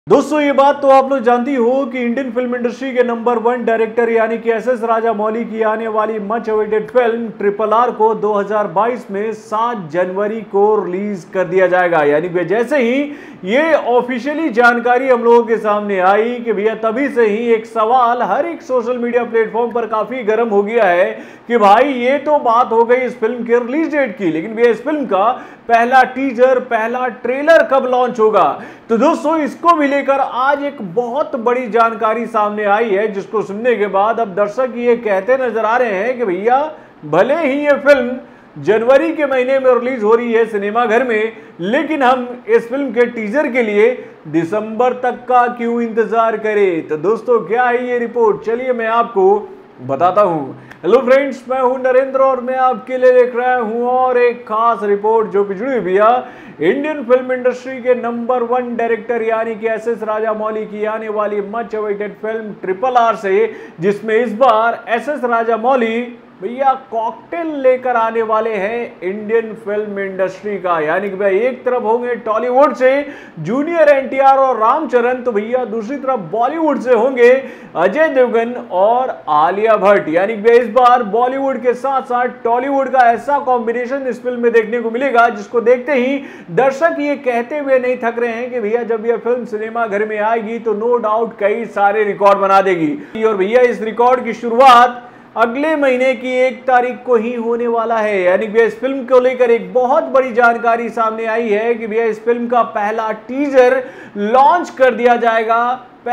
दोस्तों ये बात तो आप लोग जानती हो कि इंडियन फिल्म इंडस्ट्री के नंबर 1 डायरेक्टर यानी कि एस.एस. राजामौली की आने वाली मच अवेटेड फिल्म RRR को 2022 में 7 जनवरी को रिलीज कर दिया जाएगा। यानी कि जैसे ही ये ऑफिशियली जानकारी हम लोगों के सामने आई कि भैया तभी से ही एक सवाल हर एक सोशल मीडिया प्लेटफॉर्म पर काफी गर्म हो गया है कि भाई ये तो बात हो गई इस फिल्म के रिलीज डेट की, लेकिन भैया इस फिल्म का पहला टीजर, पहला ट्रेलर कब लॉन्च होगा। तो दोस्तों इसको भी लेकर आज एक बहुत बड़ी जानकारी सामने आई है, जिसको सुनने के बाद अब दर्शक ये कहते नजर आ रहे हैं कि भैया भले ही ये फिल्म जनवरी के महीने में रिलीज हो रही है सिनेमाघर में, लेकिन हम इस फिल्म के टीजर के लिए दिसंबर तक का क्यों इंतजार करें। तो दोस्तों क्या है ये रिपोर्ट, चलिए मैं आपको बताता हूं। हेलो फ्रेंड्स, मैं हूं नरेंद्र और मैं आपके लिए लेकर आया हूं और एक खास रिपोर्ट जो कि जुड़ी हुई है इंडियन फिल्म इंडस्ट्री के नंबर 1 डायरेक्टर यानी कि एस.एस. राजामौली की आने वाली मच अवेटेड फिल्म RRR से, जिसमें इस बार एस.एस. राजामौली भैया कॉकटेल लेकर आने वाले हैं इंडियन फिल्म इंडस्ट्री का। यानी कि भाई एक तरफ होंगे टॉलीवुड से जूनियर एनटीआर और रामचरण, तो भैया दूसरी तरफ बॉलीवुड से होंगे अजय देवगन और आलिया भट्ट। यानी कि इस बार बॉलीवुड के साथ साथ टॉलीवुड का ऐसा कॉम्बिनेशन इस फिल्म में देखने को मिलेगा जिसको देखते ही दर्शक ये कहते हुए नहीं थक रहे हैं कि भैया जब यह फिल्म सिनेमा घर में आएगी तो नो डाउट कई सारे रिकॉर्ड बना देगी। और भैया इस रिकॉर्ड की शुरुआत अगले महीने की 1 तारीख को ही होने वाला है। यानी कि इस फिल्म को लेकर एक बहुत बड़ी जानकारी सामने आई है कि भैया इस फिल्म का पहला टीजर लॉन्च कर दिया जाएगा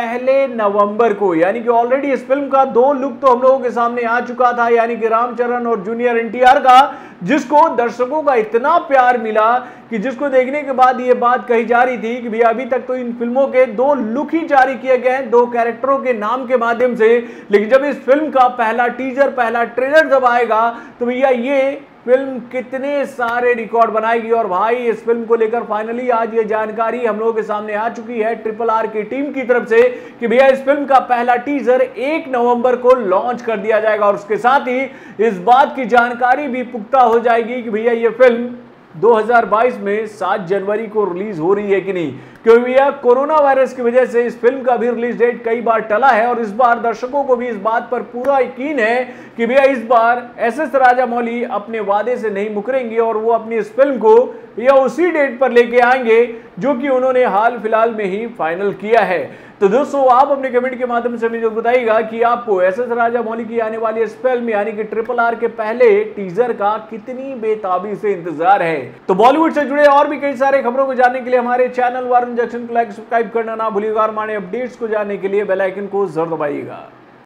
1 नवंबर को। यानी कि ऑलरेडी इस फिल्म का 2 लुक तो हम लोगों के सामने आ चुका था, यानी कि रामचरण और जूनियर एनटीआर का, जिसको दर्शकों का इतना प्यार मिला कि जिसको देखने के बाद ये बात कही जा रही थी कि भैया अभी तक तो इन फिल्मों के 2 लुक ही जारी किए गए हैं 2 कैरेक्टरों के नाम के माध्यम से, लेकिन जब इस फिल्म का पहला टीजर, पहला ट्रेलर जब आएगा तो भैया ये फिल्म कितने सारे रिकॉर्ड बनाएगी। और भाई इस फिल्म को लेकर फाइनली आज ये जानकारी हम लोगों के सामने आ चुकी है RRR की टीम की तरफ से कि भैया इस फिल्म का पहला टीजर 1 नवंबर को लॉन्च कर दिया जाएगा। और उसके साथ ही इस बात की जानकारी भी पुख्ता हो जाएगी कि भैया ये फिल्म 2022 में 7 जनवरी को रिलीज हो रही है कि नहीं, क्योंकि भैया कोरोना वायरस की वजह से इस फिल्म का भी रिलीज डेट कई बार टला है। और इस बार दर्शकों को भी इस बात पर पूरा यकीन है कि भैया इस बार एस.एस. राजामौली अपने वादे से नहीं मुकरेंगे और वो अपनी इस फिल्म को या उसी डेट पर लेके आएंगे जो कि उन्होंने हाल फिलहाल में ही फाइनल किया है। तो दोस्तों आप अपने कमेंट के माध्यम से मुझे बताइएगा कि आपको एस.एस. राजामौली की आने वाली इस फिल्म यानी कि RRR के पहले टीजर का कितनी बेताबी से इंतजार है। तो बॉलीवुड से जुड़े और भी कई सारे खबरों को जानने के लिए हमारे चैनल वारुण जंक्शन को लाइक सब्सक्राइब करना ना भूलिएगा और हमारे अपडेट्स को जानने के लिए बेल आइकन को जरूर दबाइएगा।